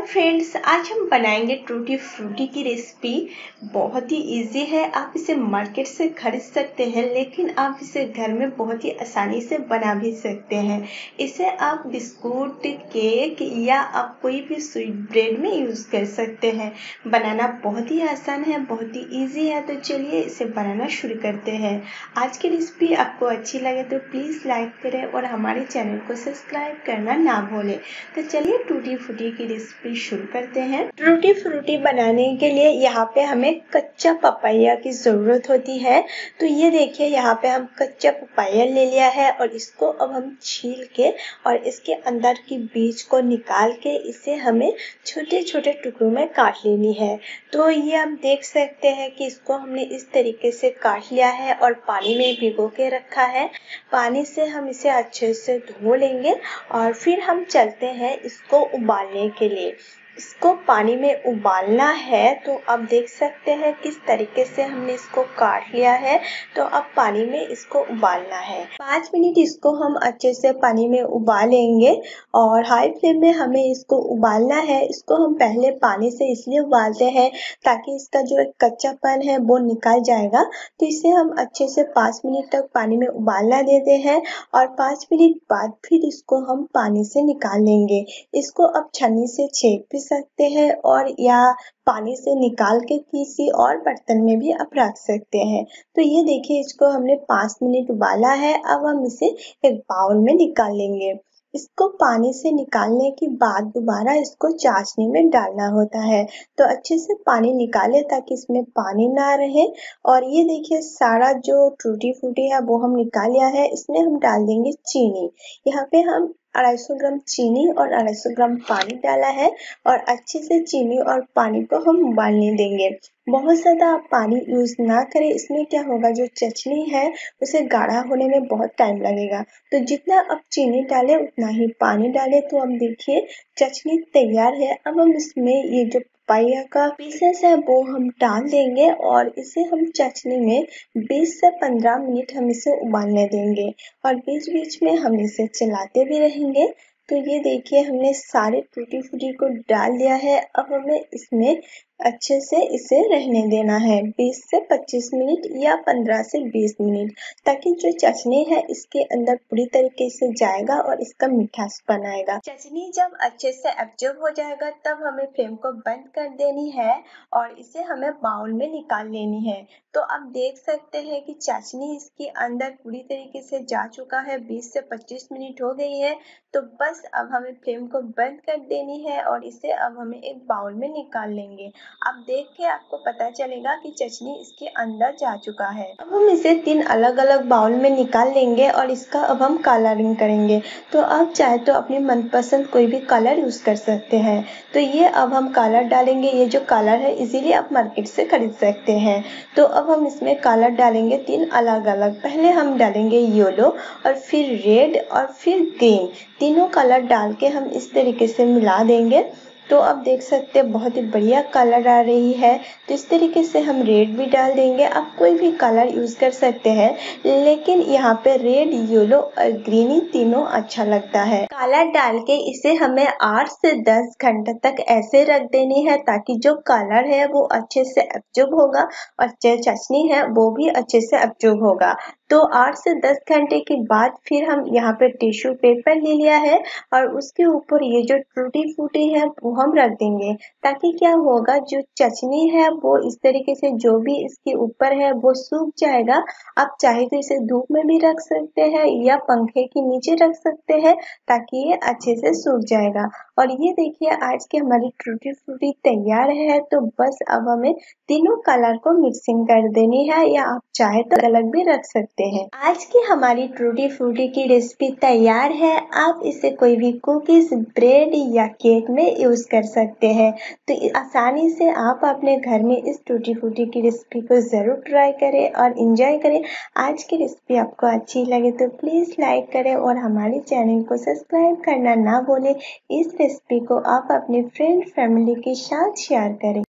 Friends, आज हम बनाएंगे टूटी फ्रूटी की रेसिपी। बहुत ही इजी है, आप इसे मार्केट से खरीद सकते हैं, लेकिन आप इसे घर में बहुत ही आसानी से बना भी सकते हैं। इसे आप बिस्कुट, केक या आप कोई भी स्वीट ब्रेड में यूज़ कर सकते हैं। बनाना बहुत ही आसान है, बहुत ही इजी है। तो चलिए इसे बनाना शुरू करते हैं। आज की रेसिपी आपको अच्छी लगे तो प्लीज़ लाइक करें और हमारे चैनल को सब्सक्राइब करना ना भूलें। तो चलिए टूटी फ्रूटी की रेसिपी शुरू करते हैं। टूटी फ्रूटी बनाने के लिए यहाँ पे हमें कच्चा पपाया की ज़रूरत होती है। तो ये देखिए, यहाँ पे हम कच्चा पपाया ले लिया है और इसको अब हम छील के और इसके अंदर की बीज को निकाल के इसे हमें छोटे छोटे टुकड़ों में काट लेनी है। तो ये आप देख सकते हैं कि इसको हमने इस तरीके से काट लिया है और पानी में भिगो के रखा है। पानी से हम इसे अच्छे से धो लेंगे और फिर हम चलते हैं इसको उबालने के लिए। इसको पानी में उबालना है। तो आप देख सकते हैं किस तरीके से हमने इसको काट लिया है। तो अब पानी में इसको उबालना है। 5 मिनट इसको हम अच्छे से पानी में उबालेंगे और हाई फ्लेम में हमें इसको उबालना है। इसको हम पहले पानी से इसलिए उबालते हैं ताकि इसका जो एक कच्चापन है वो निकल जाएगा। तो इसे हम अच्छे से 5 मिनट तक पानी में उबालना देते हैं और 5 मिनट बाद फिर इसको हम पानी से निकाल लेंगे। इसको अब छन्नी से छेक भी सकते हैं और या पानी से निकाल के किसी और बर्तन में भी आप रख सकते हैं। तो ये देखिए, इसको हमने 5 मिनट उबाला है। अब हम इसे एक बाउल में निकाल लेंगे। इसको पानी से निकालने के बाद दोबारा इसको चाशनी में डालना होता है। तो अच्छे से पानी निकाले ताकि इसमें पानी ना रहे। और ये देखिए, सारा जो टूटी फ्रूटी है वो हम निकाल लिया है। इसमें हम डाल देंगे चीनी। यहाँ पे हम 250 ग्राम चीनी और 250 ग्राम पानी डाला है और अच्छे से चीनी और पानी को हम उबालने देंगे। बहुत ज़्यादा आप पानी यूज़ ना करें, इसमें क्या होगा, जो चटनी है उसे गाढ़ा होने में बहुत टाइम लगेगा। तो जितना आप चीनी डालें उतना ही पानी डालें। तो अब देखिए, चटनी तैयार है। अब हम इसमें ये जो पपाया का पीसेस है वो हम डाल देंगे और इसे हम चटनी में 20 से 15 मिनट हम इसे उबालने देंगे और बीच बीच में हम इसे चलाते भी रहेंगे। तो ये देखिए, हमने सारे टूटी फ्रूटी को डाल दिया है। अब हमें इसमें अच्छे से इसे रहने देना है 20 से 25 मिनट या 15 से 20 मिनट, ताकि जो चटनी है इसके अंदर पूरी तरीके से जाएगा और इसका मिठासपन आएगा। चटनी जब अच्छे से एब्जॉर्ब हो जाएगा तब हमें फ्लेम को बंद कर देनी है और इसे हमें बाउल में निकाल लेनी है। तो आप देख सकते हैं कि चटनी इसके अंदर पूरी तरीके से जा चुका है। 20 से 25 मिनट हो गई है। तो बस अब हमें फ्लेम को बंद कर देनी है और इसे अब हमें एक बाउल में निकाल लेंगे। अब देख के आपको पता चलेगा कि चटनी इसके अंदर जा चुका है। अब हम इसे 3 अलग अलग बाउल में निकाल लेंगे और इसका अब हम कलरिंग करेंगे। तो आप चाहे तो अपनी मनपसंद कोई भी कलर यूज़ कर सकते हैं। तो ये अब हम कलर डालेंगे। ये जो कलर है इजीली आप मार्केट से खरीद सकते हैं। तो अब हम इसमें कलर डालेंगे 3 अलग अलग। पहले हम डालेंगे येलो और फिर रेड और फिर ग्रीन। तीनों कलर डाल के हम इस तरीके से मिला देंगे। तो अब देख सकते हैं बहुत ही बढ़िया कलर आ रही है। तो इस तरीके से हम रेड भी डाल देंगे। आप कोई भी कलर यूज़ कर सकते हैं, लेकिन यहाँ पे रेड, येलो और ग्रीन ही तीनों अच्छा लगता है। कलर डाल के इसे हमें 8 से 10 घंटे तक ऐसे रख देनी है ताकि जो कलर है वो अच्छे से एब्जॉर्ब होगा और जो चटनी है वो भी अच्छे से एब्जॉर्ब होगा। तो 8 से 10 घंटे के बाद फिर हम यहाँ पे टिश्यू पेपर ले लिया है और उसके ऊपर ये जो टूटी फ्रूटी है वो हम रख देंगे, ताकि क्या होगा, जो चटनी है वो इस तरीके से जो भी इसके ऊपर है वो सूख जाएगा। आप चाहे तो इसे धूप में भी रख सकते हैं या पंखे के नीचे रख सकते हैं ताकि ये अच्छे से सूख जाएगा। और ये देखिए, आज की हमारी टूटी फ्रूटी तैयार है। तो बस अब हमें तीनों कलर को मिक्सिंग कर देनी है या आप चाहे तो अलग भी रख सकते हैं। आज की हमारी टूटी फ्रूटी की रेसिपी तैयार है। आप इसे कोई भी कुकीज, ब्रेड या केक में यूज कर सकते हैं। तो आसानी से आप अपने घर में इस टूटी फ्रूटी की रेसिपी को जरूर ट्राई करें और एंजॉय करें। आज की रेसिपी आपको अच्छी लगे तो प्लीज लाइक करें और हमारे चैनल को सब्सक्राइब करना ना भूलें। इस रेसिपी को आप अपने फ्रेंड फैमिली के साथ शेयर करें।